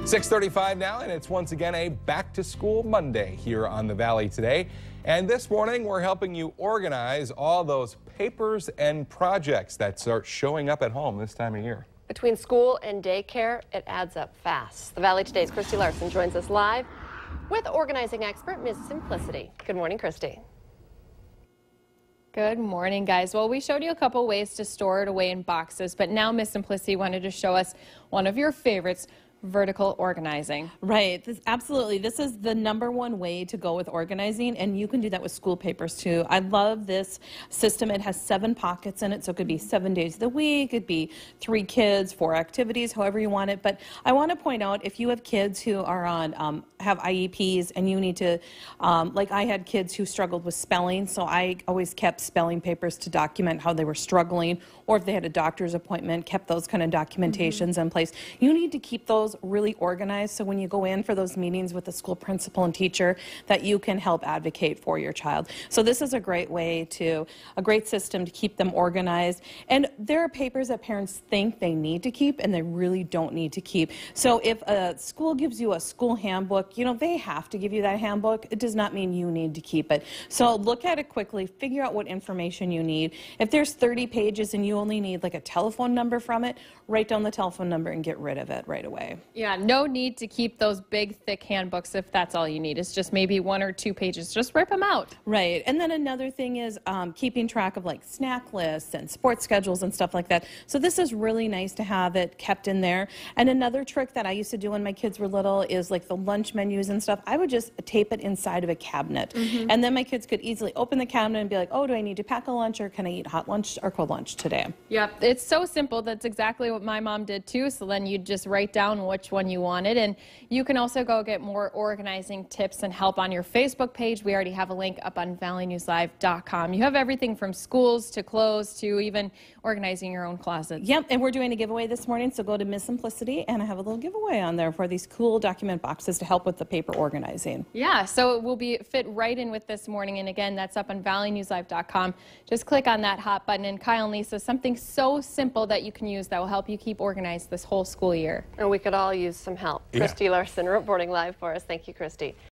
6:35 now, and it's once again a Back to School Monday here on the Valley today. And this morning, we're helping you organize all those papers and projects that start showing up at home this time of year. Between school and daycare, it adds up fast. The Valley Today's Christy Larson joins us live with organizing expert Ms. Simplicity. Good morning, Christy. Good morning, guys. Well, we showed you a couple ways to store it away in boxes, but now Ms. Simplicity wanted to show us one of your favorites, vertical organizing. Right. Absolutely. This is the #1 way to go with organizing, and you can do that with school papers too. I love this system. It has 7 pockets in it, so it could be 7 days of the week. It could be 3 kids, 4 activities, however you want it. But I want to point out, if you have kids who are on have IEPs and you need to, like I had kids who struggled with spelling, so I always kept spelling papers to document how they were struggling, or if they had a doctor's appointment, kept those kind of documentations in place. You need to keep those really organized, so when you go in for those meetings with the school principal and teacher, that you can help advocate for your child. So this is a great way to, a great system to keep them organized. And there are papers that parents think they need to keep and they really don't need to keep. So if a school gives you a school handbook, you know, they have to give you that handbook. It does not mean you need to keep it. So look at it quickly, figure out what information you need. If there's 30 pages and you only need like a telephone number from it, write down the telephone number and get rid of it right away. Yeah, no need to keep those big, thick handbooks if that's all you need. It's just maybe 1 or 2 pages. Just rip them out. Right. And then another thing is keeping track of like snack lists and sports schedules and stuff like that. So this is really nice to have it kept in there. And another trick that I used to do when my kids were little is like the lunch menus and stuff. I would just tape it inside of a cabinet. And then my kids could easily open the cabinet and be like, oh, do I need to pack a lunch, or can I eat hot lunch or cold lunch today? Yep, it's so simple. That's exactly what my mom did too. So then you just write down which one you wanted, and you can also go get more organizing tips and help on your Facebook page. We already have a link up on valleynewslive.com. You have everything from schools to clothes to even organizing your own closets. Yep, and we're doing a giveaway this morning, so go to Ms. Simplicity, and I have a little giveaway on there for these cool document boxes to help with the paper organizing. Yeah, so it will fit right in with this morning, and again, that's up on valleynewslive.com. Just click on that hot button, and Kyle and Lisa, something so simple that you can use that will help you keep organized this whole school year. And we could all use some help. Yeah. Christy Larson reporting live for us. Thank you, Christy.